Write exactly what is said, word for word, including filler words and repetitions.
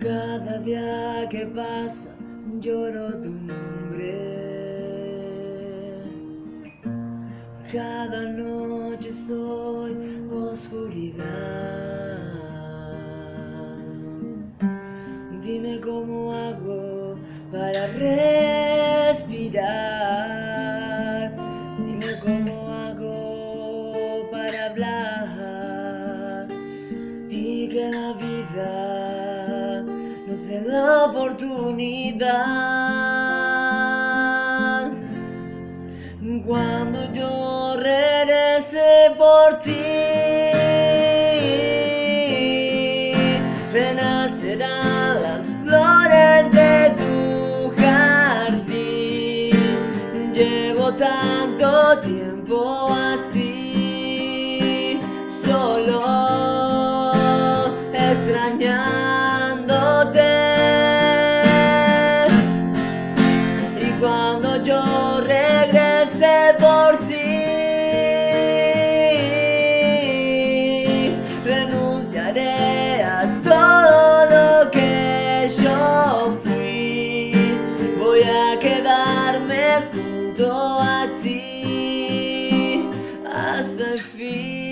Cada día que pasa lloro tu nombre. Cada noche soy oscuridad. Dime cómo hago para respirar. Dime cómo hago para hablar. Y que la vida nos dé la oportunidad. Cuando yo regrese por ti, renacerán las flores de tu jardín. Llevo tanto tiempo así, solo extrañándote. Y cuando yo regrese por ti, renunciaré a todo lo que yo fui. Voy a quedarme junto a ti hasta el fin.